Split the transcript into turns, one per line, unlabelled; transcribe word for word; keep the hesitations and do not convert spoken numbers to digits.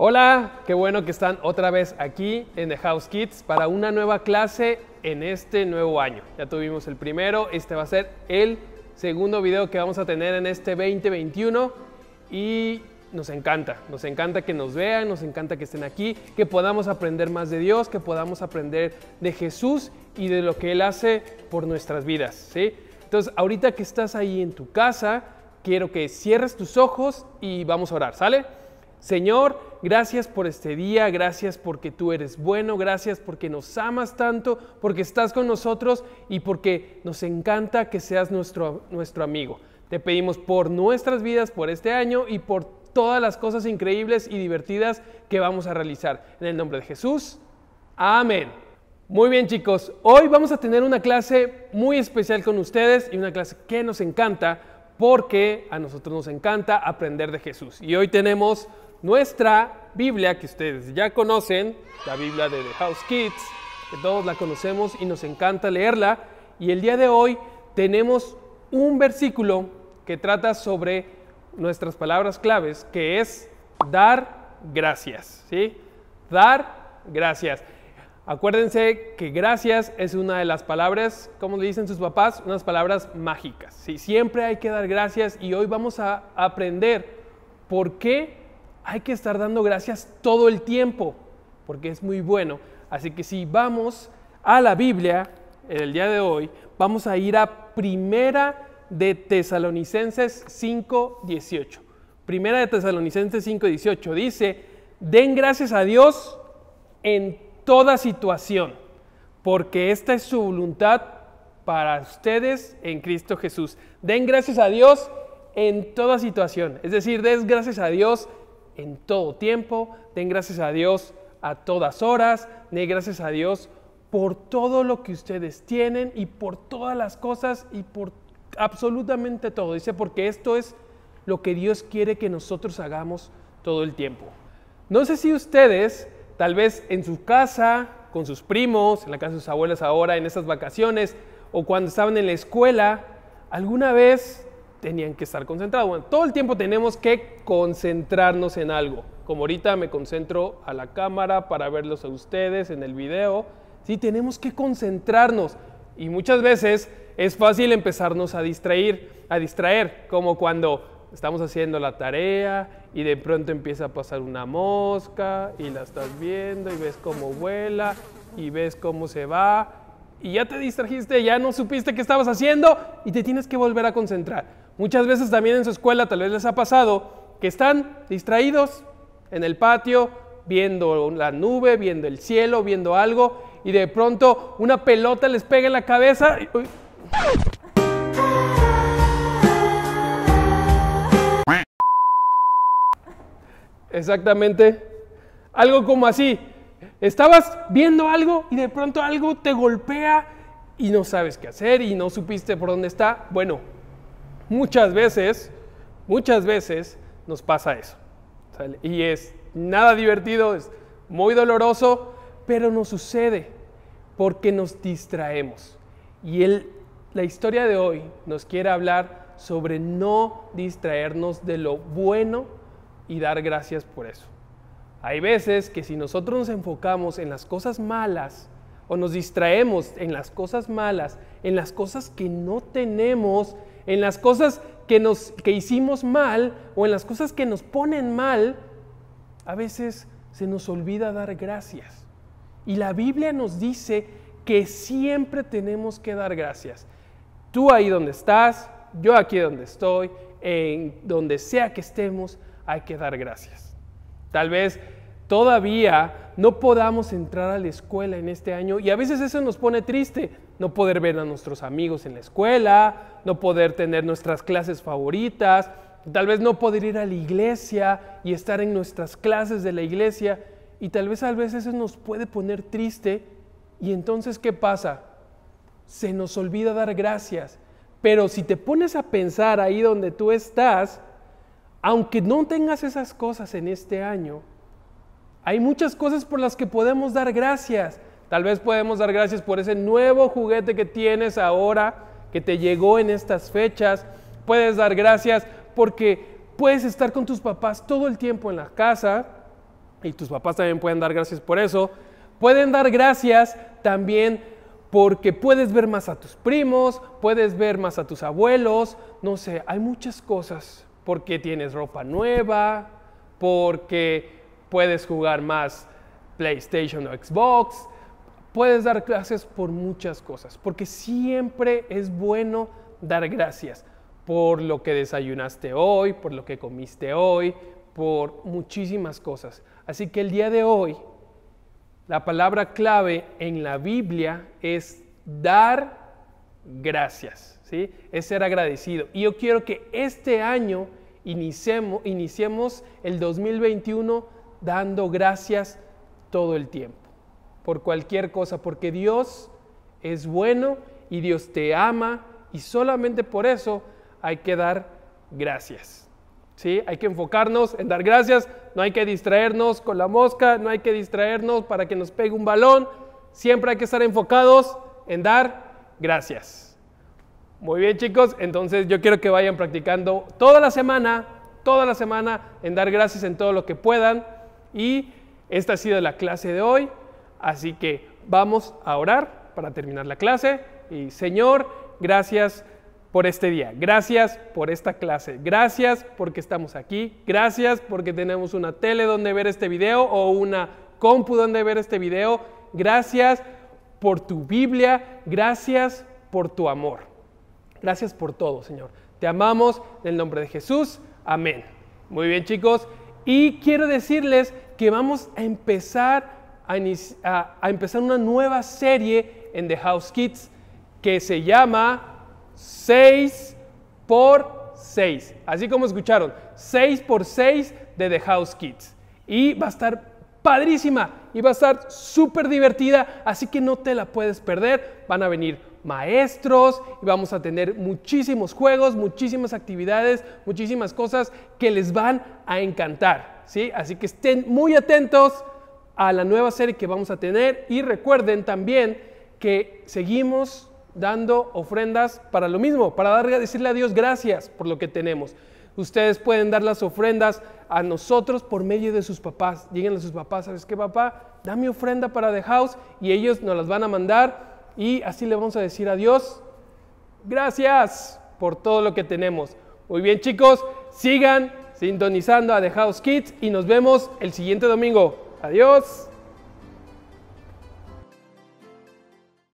Hola, qué bueno que están otra vez aquí en The House Kids para una nueva clase en este nuevo año. Ya tuvimos el primero, este va a ser el segundo video que vamos a tener en este veinte veintiuno y nos encanta, nos encanta que nos vean, nos encanta que estén aquí, que podamos aprender más de Dios, que podamos aprender de Jesús y de lo que Él hace por nuestras vidas, ¿sí? Entonces, ahorita que estás ahí en tu casa, quiero que cierres tus ojos y vamos a orar, ¿sale? Señor, gracias por este día, gracias porque tú eres bueno, gracias porque nos amas tanto, porque estás con nosotros y porque nos encanta que seas nuestro, nuestro amigo. Te pedimos por nuestras vidas, por este año y por todas las cosas increíbles y divertidas que vamos a realizar. En el nombre de Jesús, amén. Muy bien, chicos, hoy vamos a tener una clase muy especial con ustedes y una clase que nos encanta porque a nosotros nos encanta aprender de Jesús. Y hoy tenemos nuestra Biblia, que ustedes ya conocen, la Biblia de The House Kids, que todos la conocemos y nos encanta leerla. Y el día de hoy tenemos un versículo que trata sobre nuestras palabras claves, que es dar gracias, ¿sí? Dar gracias. Acuérdense que gracias es una de las palabras, como le dicen sus papás, unas palabras mágicas, ¿sí? Siempre hay que dar gracias y hoy vamos a aprender por qué hay que estar dando gracias todo el tiempo, porque es muy bueno. Así que si vamos a la Biblia, el día de hoy, vamos a ir a Primera de Tesalonicenses cinco dieciocho. Primera de Tesalonicenses cinco dieciocho dice, den gracias a Dios en toda situación, porque esta es su voluntad para ustedes en Cristo Jesús. Den gracias a Dios en toda situación, es decir, den gracias a Dios en todo tiempo, den gracias a Dios a todas horas, den gracias a Dios por todo lo que ustedes tienen y por todas las cosas y por absolutamente todo. Dice, porque esto es lo que Dios quiere que nosotros hagamos todo el tiempo. No sé si ustedes, tal vez en su casa, con sus primos, en la casa de sus abuelas ahora, en esas vacaciones, o cuando estaban en la escuela, alguna vez tenían que estar concentrados. Bueno, todo el tiempo tenemos que concentrarnos en algo. Como ahorita me concentro a la cámara para verlos a ustedes en el video. Sí, tenemos que concentrarnos. Y muchas veces es fácil empezarnos a distraer, a distraer, como cuando estamos haciendo la tarea y de pronto empieza a pasar una mosca y la estás viendo y ves cómo vuela y ves cómo se va y ya te distrajiste, ya no supiste qué estabas haciendo y te tienes que volver a concentrar. Muchas veces también en su escuela tal vez les ha pasado que están distraídos en el patio viendo la nube, viendo el cielo, viendo algo y de pronto una pelota les pega en la cabeza y... Exactamente, algo como así. Estabas viendo algo y de pronto algo te golpea y no sabes qué hacer y no supiste por dónde está. Bueno, muchas veces, muchas veces nos pasa eso, ¿sale? Y es nada divertido, es muy doloroso, pero nos sucede porque nos distraemos. Y el, la historia de hoy nos quiere hablar sobre no distraernos de lo bueno y dar gracias por eso. Hay veces que si nosotros nos enfocamos en las cosas malas o nos distraemos en las cosas malas, en las cosas que no tenemos, en las cosas que, nos, que hicimos mal o en las cosas que nos ponen mal, a veces se nos olvida dar gracias. Y la Biblia nos dice que siempre tenemos que dar gracias. Tú ahí donde estás, yo aquí donde estoy, en donde sea que estemos, hay que dar gracias. Tal vez todavía no podamos entrar a la escuela en este año y a veces eso nos pone triste, no poder ver a nuestros amigos en la escuela, no poder tener nuestras clases favoritas, tal vez no poder ir a la iglesia y estar en nuestras clases de la iglesia y tal vez a veces eso nos puede poner triste y entonces ¿qué pasa? Se nos olvida dar gracias, pero si te pones a pensar ahí donde tú estás, aunque no tengas esas cosas en este año, hay muchas cosas por las que podemos dar gracias. Tal vez podemos dar gracias por ese nuevo juguete que tienes ahora, que te llegó en estas fechas. Puedes dar gracias porque puedes estar con tus papás todo el tiempo en la casa. y tus papás también pueden dar gracias por eso. Pueden dar gracias también porque puedes ver más a tus primos, puedes ver más a tus abuelos, no sé, hay muchas cosas. Porque tienes ropa nueva, porque puedes jugar más PlayStation o Xbox. Puedes dar gracias por muchas cosas, porque siempre es bueno dar gracias por lo que desayunaste hoy, por lo que comiste hoy, por muchísimas cosas. Así que el día de hoy, la palabra clave en la Biblia es dar gracias, ¿sí? Es ser agradecido. Y yo quiero que este año iniciemos, iniciemos el dos mil veintiuno dando gracias todo el tiempo, por cualquier cosa, porque Dios es bueno y Dios te ama y solamente por eso hay que dar gracias. ¿Sí? Hay que enfocarnos en dar gracias, no hay que distraernos con la mosca, no hay que distraernos para que nos pegue un balón, siempre hay que estar enfocados en dar gracias. Muy bien, chicos, entonces yo quiero que vayan practicando toda la semana, toda la semana en dar gracias en todo lo que puedan, y esta ha sido la clase de hoy, así que vamos a orar para terminar la clase. Y Señor, gracias por este día, gracias por esta clase, gracias porque estamos aquí, gracias porque tenemos una tele donde ver este video o una compu donde ver este video, gracias por tu Biblia, gracias por tu amor, gracias por todo, Señor. Te amamos en el nombre de Jesús, amén. Muy bien, chicos, y quiero decirles que vamos a empezar a, a, a empezar una nueva serie en The House Kids que se llama seis por seis, así como escucharon, seis por seis de The House Kids, y va a estar padrísima y va a estar súper divertida, así que no te la puedes perder. Van a venir maestros y vamos a tener muchísimos juegos, muchísimas actividades, muchísimas cosas que les van a encantar, ¿sí? Así que estén muy atentos a la nueva serie que vamos a tener, y recuerden también que seguimos dando ofrendas para lo mismo, para dar, decirle a Dios gracias por lo que tenemos. Ustedes pueden dar las ofrendas a nosotros por medio de sus papás. Lleguen a sus papás, ¿sabes qué, papá? Dame ofrenda para The House, y ellos nos las van a mandar, y así le vamos a decir a Dios gracias por todo lo que tenemos. Muy bien, chicos, sigan sintonizando a The House Kids y nos vemos el siguiente domingo. Adiós.